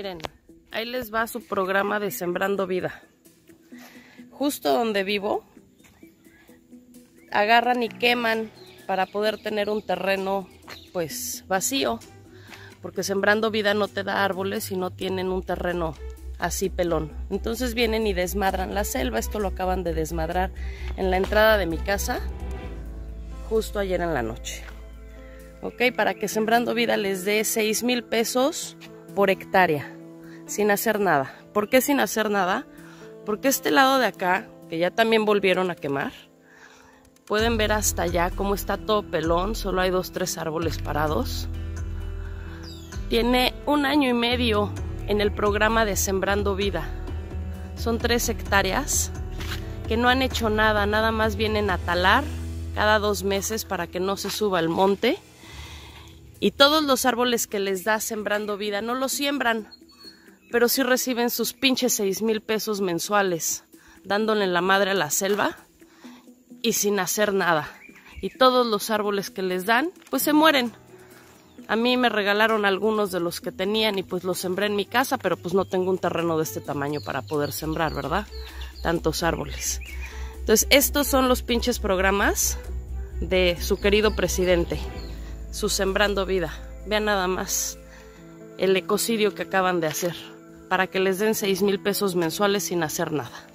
Miren, ahí les va su programa de Sembrando Vida. Justo donde vivo, agarran y queman para poder tener un terreno pues vacío, porque Sembrando Vida no te da árboles si no tienen un terreno así pelón. Entonces vienen y desmadran la selva. Esto lo acaban de desmadrar en la entrada de mi casa justo ayer en la noche. Ok, para que Sembrando Vida les dé 6,000 pesos por hectárea, sin hacer nada. ¿Por qué sin hacer nada? Porque este lado de acá, que ya también volvieron a quemar, pueden ver hasta allá cómo está todo pelón, solo hay 2, 3 árboles parados. Tiene 1 año y medio en el programa de Sembrando Vida. Son 3 hectáreas que no han hecho nada, nada más vienen a talar cada 2 meses para que no se suba el monte. Y todos los árboles que les da Sembrando Vida no los siembran, pero sí reciben sus pinches 6,000 pesos mensuales, dándole la madre a la selva y sin hacer nada. Y todos los árboles que les dan, pues se mueren. A mí me regalaron algunos de los que tenían y pues los sembré en mi casa, pero pues no tengo un terreno de este tamaño para poder sembrar, ¿verdad? Tantos árboles. Entonces, estos son los pinches programas de su querido presidente, su Sembrando Vida. Vean nada más el ecocidio que acaban de hacer para que les den 6,000 pesos mensuales sin hacer nada.